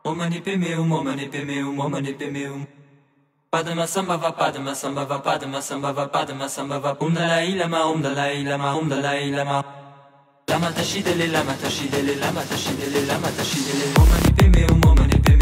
Omani pemeum, omani pemeum, omani pemeum. Padma sambhava, padma sambhava, padma sambhava, padma sambhava. Om Dalai Lama, om Dalai Lama, om Dalai Lama. Lama tashidele, lama tashidele, lama tashidele, lama tashidele. Omani pemeum, omani pemeum.